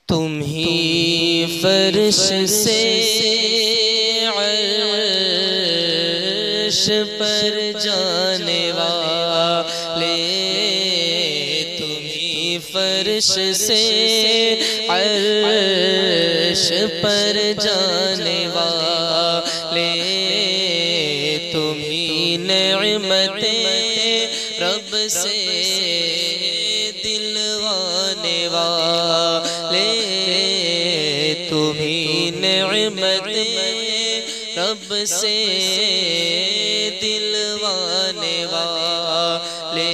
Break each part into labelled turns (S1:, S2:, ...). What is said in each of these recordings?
S1: تم ہی فرش سے عرش پر جانے والے، تم ہی فرش سے عرش پر جانے والے، تم ہی نعمتیں رب سے دلوانے والے، تم ہی نعمتیں رب سے دلوانے والے،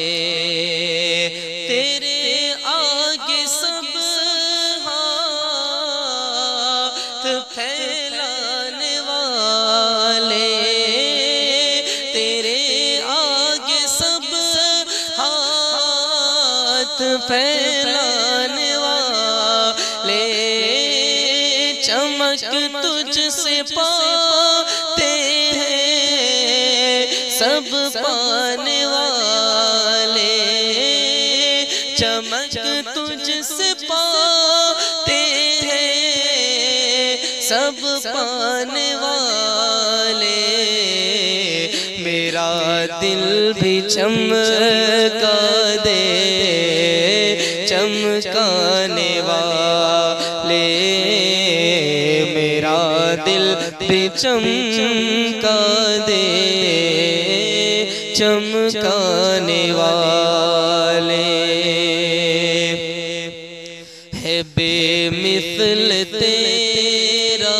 S1: تیرے آگے سب ہاتھ پھیلانے والے، تیرے آگے سب ہاتھ پھیلانے والے، چمک تجھ سے پاتے ہیں سب پانے والے، چمک تجھ سے پاتے ہیں سب پانے والے، میرا دل بھی چمکا دے چمکانے والے، میرا دل بھی چمکا دے چمکانے والے، ہے بے مثل تیرا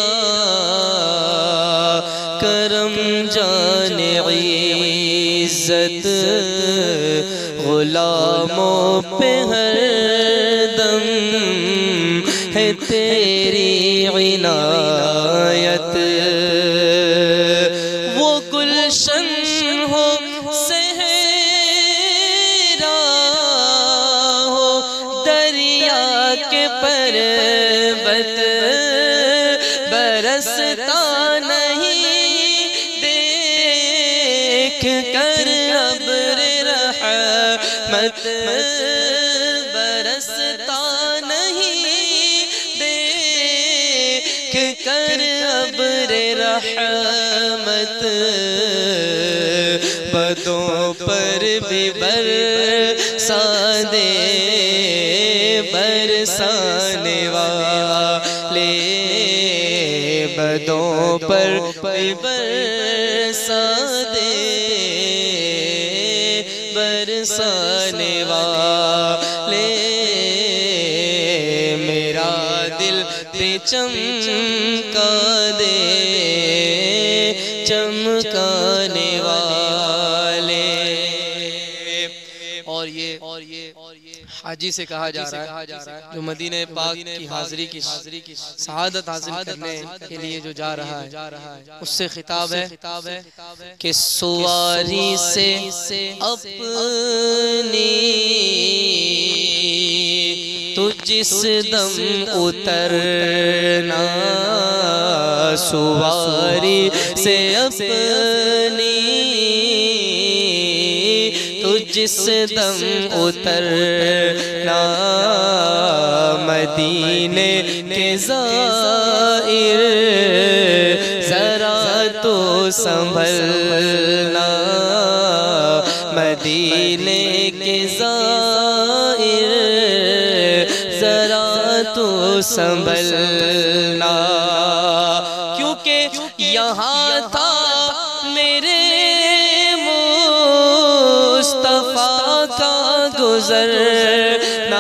S1: کرم جان عزت، غلاموں پہ ہر دم ہے تیری عنایت، وہ گلشن ہو صحرا ہو دریا کے پربت، برستا نہیں دیکھ کر ابر رحمت، برستا نہیں دیکھ کر ابر رحمت، بدوں پر بھی برسا دے برسانے والے، بدوں پر بھی برسا دے برسانے والے، میرا دل بھی چمکا دے چمکانے والے، اور یہ حاجی سے کہا جا رہا ہے جو مدینہ پاک کی حاضری کی سعادت حاصل کرنے کے لیے جو جا رہا ہے، اس سے خطاب ہے کہ سواری سے اپنی تو جس دم اترنا، سواری سے اپنی تو جس دم اترنا، مدینے کے زائر ذرا تو سنبھلنا، مدینے کے زائر ذرا تو سنبھلنا، کیونکہ یہاں تھا میرے مصطفیٰ کا گزرنا،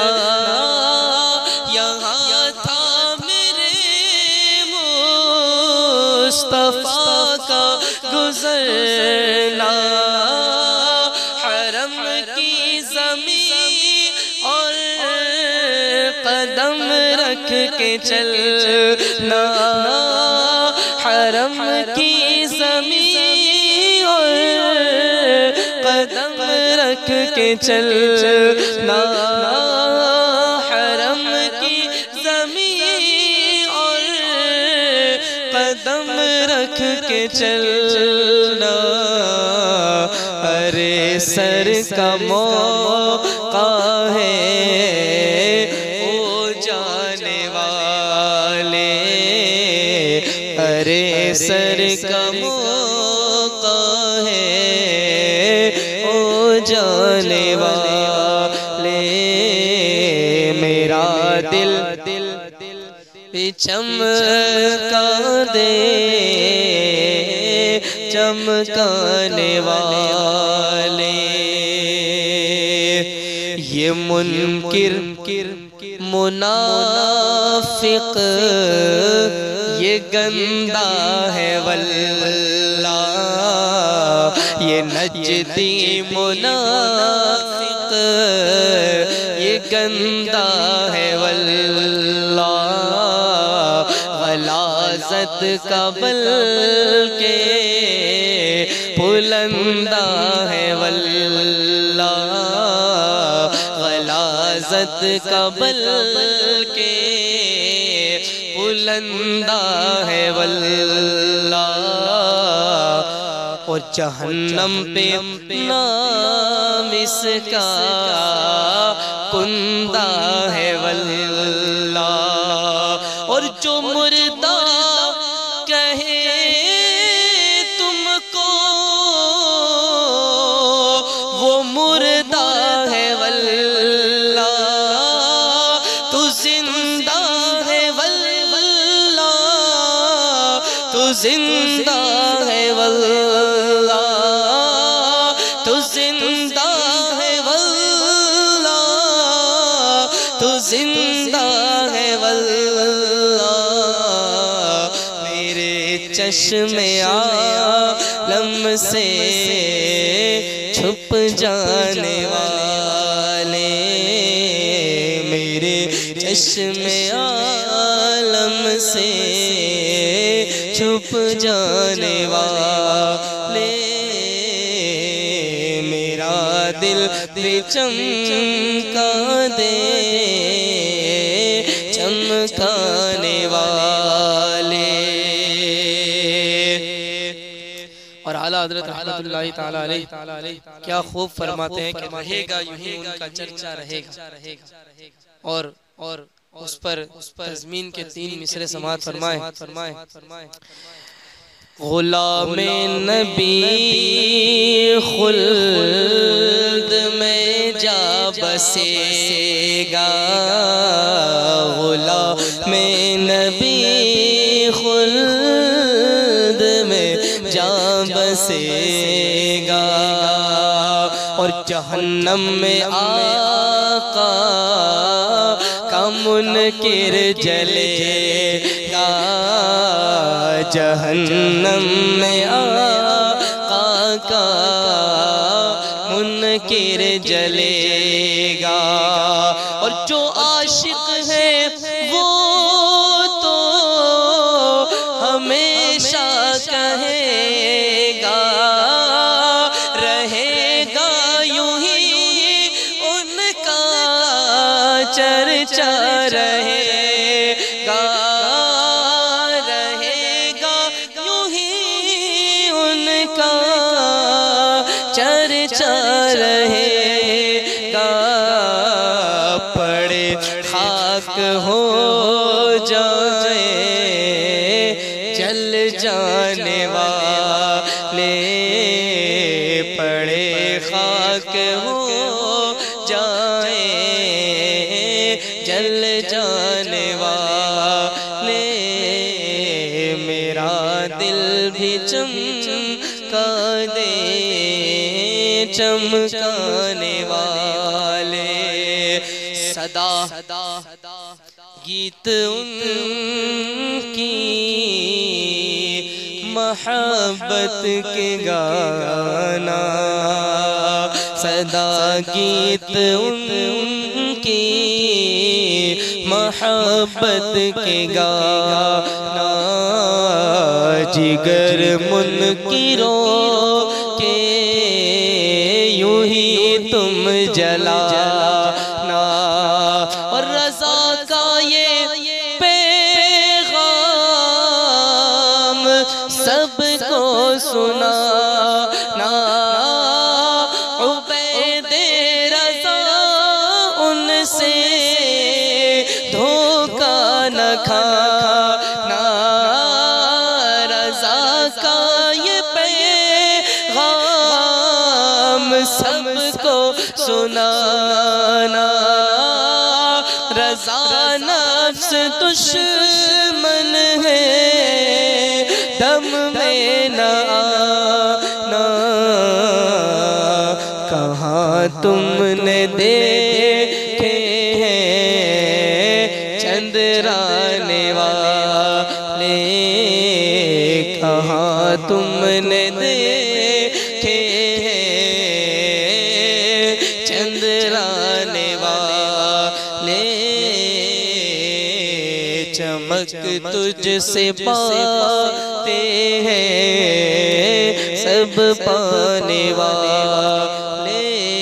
S1: یہاں تھا میرے مصطفیٰ کا گزرنا، حرم کی زمین اور قدم رکھ کے چلنا، حرم کی زمین اور قدم رکھ کے چلنا، حرم کی زمین اور قدم رکھ کے چلنا، ارے سر کا موقع ہے او جانے والا، سر کا موقع ہے او جانے والے میرا دل چمکا دے چمکانے والے یہ منکر منافق یہ گندا ہے واللہ یہ نجدی منافق یہ گندا ہے واللہ غلاظت کا بلکہ بلندہ ہے واللہ غلاظت کا بلکہ بلندہ ہے واللہ اور جہنم پہ نام اس کا کندہ ہے واللہ اور جو مردہ کہے تم کو وہ مردہ ہے واللہ تو زندہ ہے واللہ تو زندہ ہے واللہ تو زندہ ہے واللہ تو زندہ ہے واللہ میرے چشم عالم سے چھپ جانے والے میرے چشم عالم سے چھپ جانے والے میرا دل بھی چمکا دے چمکانے والے اور اعلیٰ حضرت رحمت اللہ تعالیٰ علیہ کیا خوب فرماتے ہیں کہ رہے گا یوں ہی ان کا چرچا رہے گا اور اس پر تضمین کے 3 مصرے سماعت فرمائے غلام نبی خلد میں جا بسے گا غلام نبی خلد میں جا بسے گا اور جہنم میں آقا کا منکر جلے گا جہنم میں آقا کا منکر جلے گا اور جو عاشق ہے وہ تو ہمیشہ کہے گا رہے گا یوں ہی ان کا چرچا رہے گا چرچا رہے گا پڑے خاک ہو جائے جل جانے والے پڑے خاک ہو جائے جل جانے والے میرا دل بھی چمکا دے چمکانے والے صدا گیت ان کی محبت کے گانا صدا گیت ان کی محبت کے گانا جگر منکروں کے یوں ہی تم جلانا اور رضا کا یہ پیغام سب کو سنانا عبید رضا ان سے دھوکہ نہ کھانا رضا سنانا رضا نفس دشمن ہے دم میں نہ آنا کہاں تم نے دیکھے ہیں چندرانے والے کہاں تم نے دیکھے ہیں چندرانے والے چمک تجھ سے پاتے ہیں سب پانے والے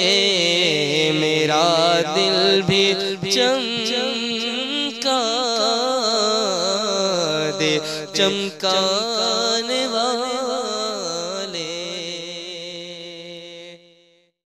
S1: میرا دل بھی چمکا دے چمکانے والے